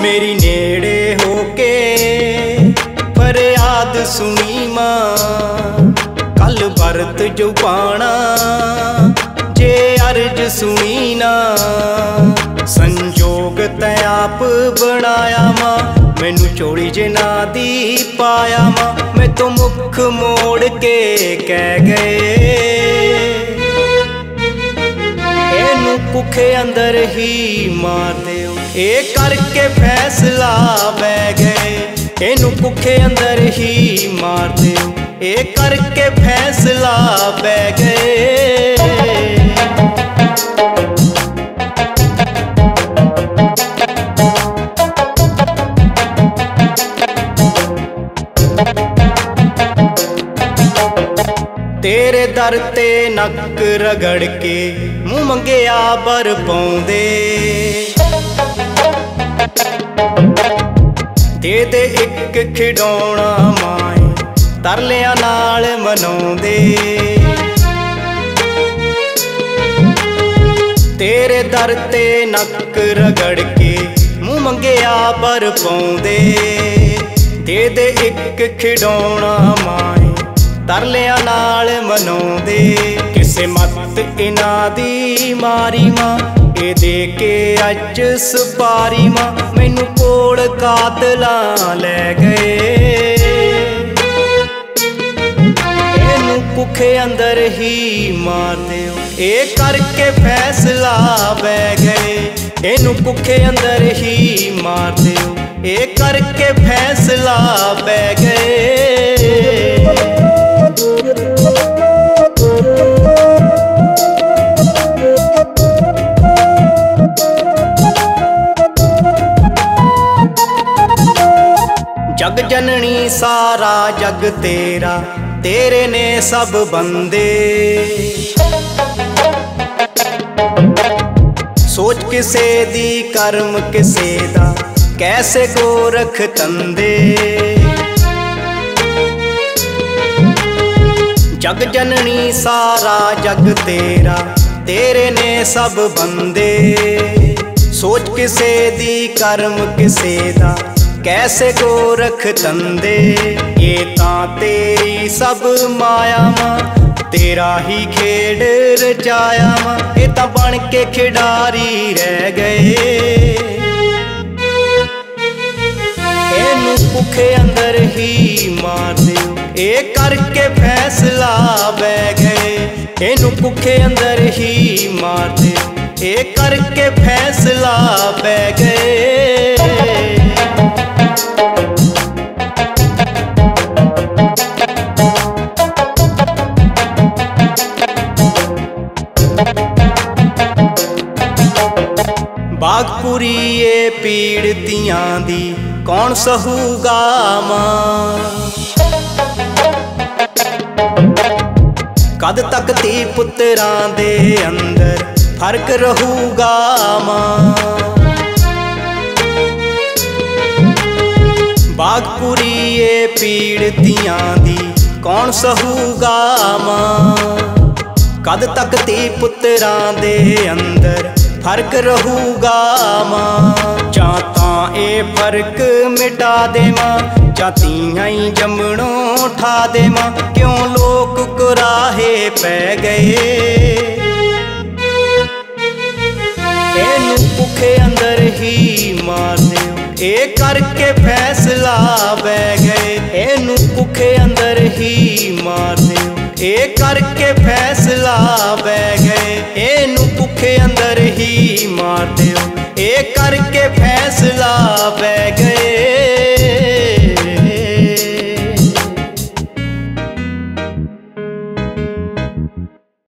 मेरी नेड़े होके फरियाद सुनी मां, कल बरत जो पाना जे अर्ज सुनी ना। संजोग तै आप बनाया मां, मैनू चोड़ी जे ना दी पाया मां। मैं तो मुख मोड़ के कह गए एनू कुखे अंदर ही मार देओ। ए करके फैसला बह गए एनू कुखे अंदर ही मार देओ। ए करके फैसला बह गए। तेरे दर ते नक रगड़ के मुँह मंगिया बर पाउंदे, दे दे एक खिडौना माए तरलियां नाल मनाउंदे। तेरे दर ते नक रगड़ के मुँह मंगिया बर पाउंदे, दे दे एक खिडौना माए तरलियां नाल मनाउंदे। किसे मत इन्हां दी मारी मां, ए दे के अज सुपारी मां। मैनू कोल कातलां लै गए एनू कुखे अंदर ही मार देओ। ए करके फैसला बह गए एनू कुखे अंदर ही मार देओ। ए करके फैसला बह गए। जग जननी सारा जग तेरा, तेरे ने सब बंदे। सोच किसे दी कर्म किसे दा, कैसे गोरख तंदे। जग जननी सारा जग तेरा, तेरे ने सब बंदे। सोच किसे दी कर्म किसे दा, कैसे गोरख तंदे। ये तां तेरी सब माया मां, तेरा ही खेड रचाया मां। ये तां बन के खिडारी रह गए एनू कुखे अंदर ही मार देओ। ए करके फैसला बह गए एनू कुखे अंदर ही मार देओ। ए करके फैसला बह गए। बागपुरी ये पीड़तियां दी कौन सहूगा मां। कद तक धी पुत्रां दे अंदर फर्क रहूगा मां। बागपुरी ये पीड़तियां दी कौन सहूगा मां। कद तक धी पुत्रां दे अंदर फर्क रहूगा मां। जां तां ए फर्क मिटा दे मां, जां तियां ही जमणों ठा दे मां। क्यों लोग कुराहे पै गए एनू कुखे अंदर ही मार देओ। ए करके फैसला बह गए एनू कुखे अंदर ही मार देओ। ए करके फैसला बह गए एनू कुखे अंदर ही मार देओ। ए करके फैसला